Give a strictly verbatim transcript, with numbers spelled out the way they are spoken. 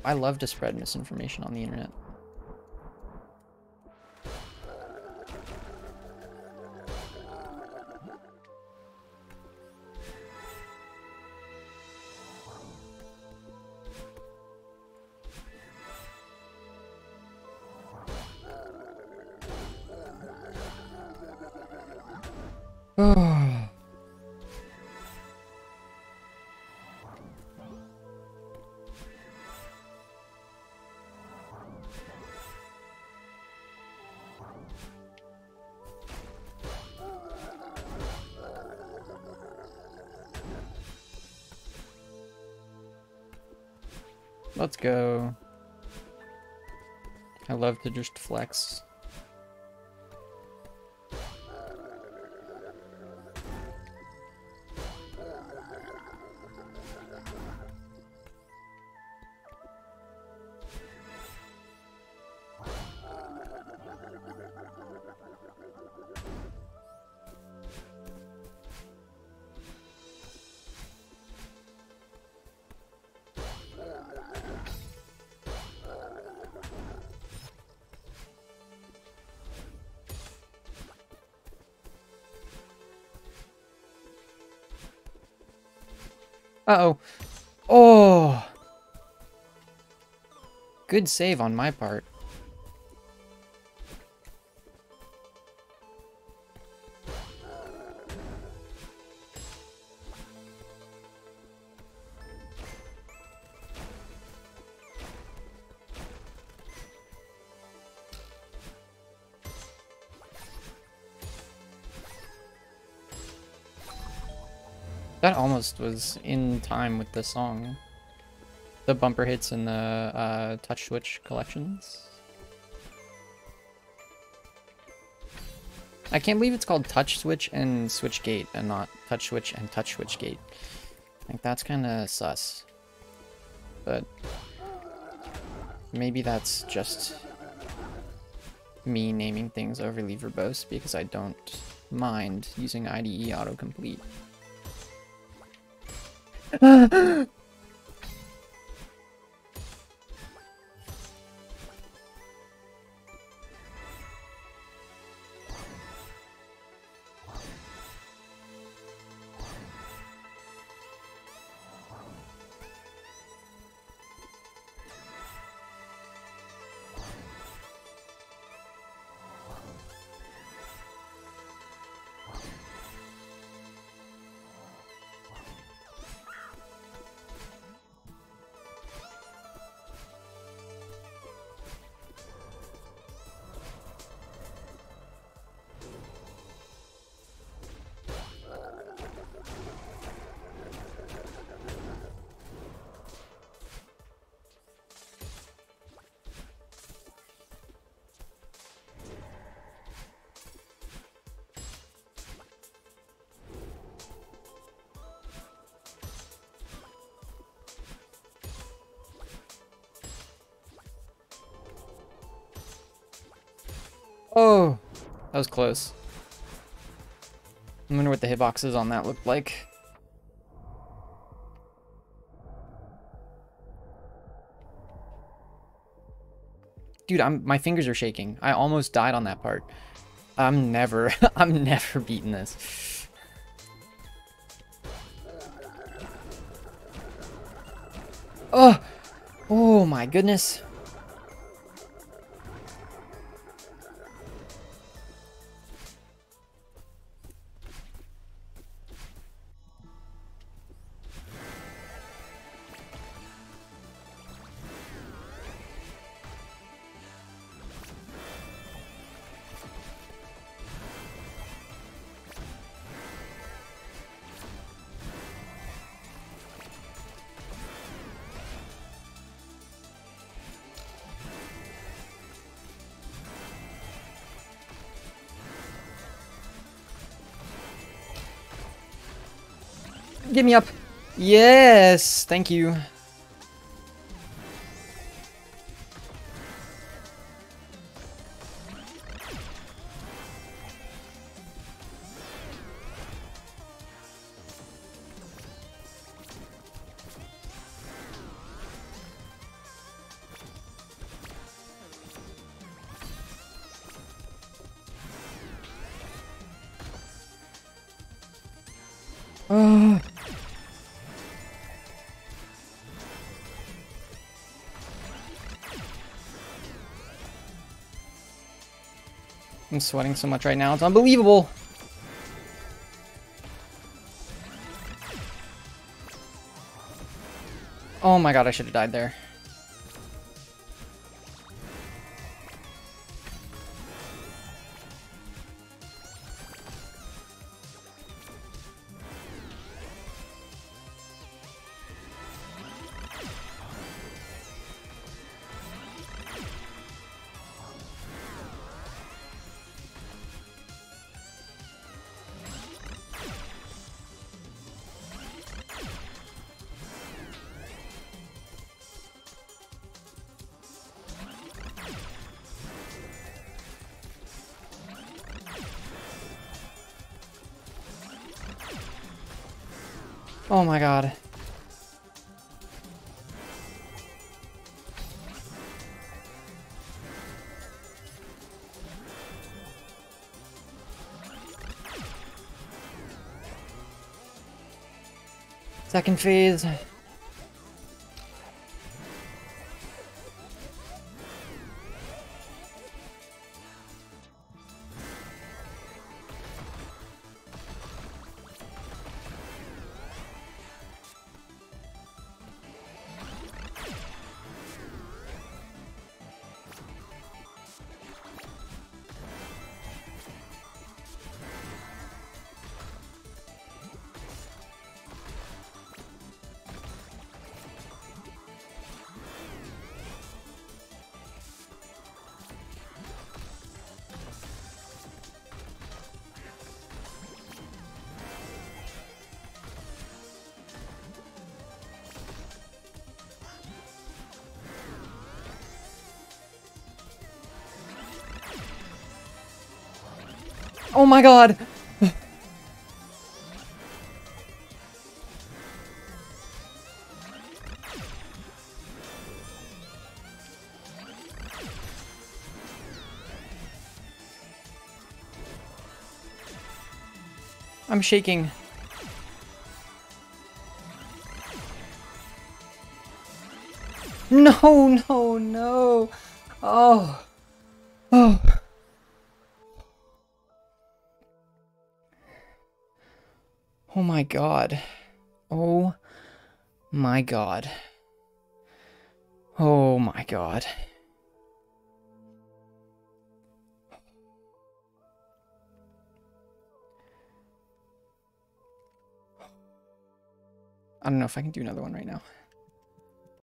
I love to spread misinformation on the internet. Oh. Let's go. I love to just flex. Uh-oh. Oh! Good save on my part. That almost was in time with the song. The bumper hits in the uh, touch switch collections. I can't believe it's called touch switch and switch gate and not touch switch and touch switch gate. Like, that's kind of sus. But maybe that's just me naming things overly verbose because I don't mind using I D E autocomplete. Oh, that was close. I wonder what the hitboxes on that looked like. Dude, I'm my fingers are shaking. I almost died on that part. I'm never, I'm never beating this. Oh, oh my goodness. Get me up. Yes, thank you. Ugh. I'm sweating so much right now. It's unbelievable. Oh my god, I should have died there. Oh my god. Second phase. Oh my god! I'm shaking. No, no, no. Oh. Oh. Oh my god. Oh my god. Oh my god. I don't know if I can do another one right now.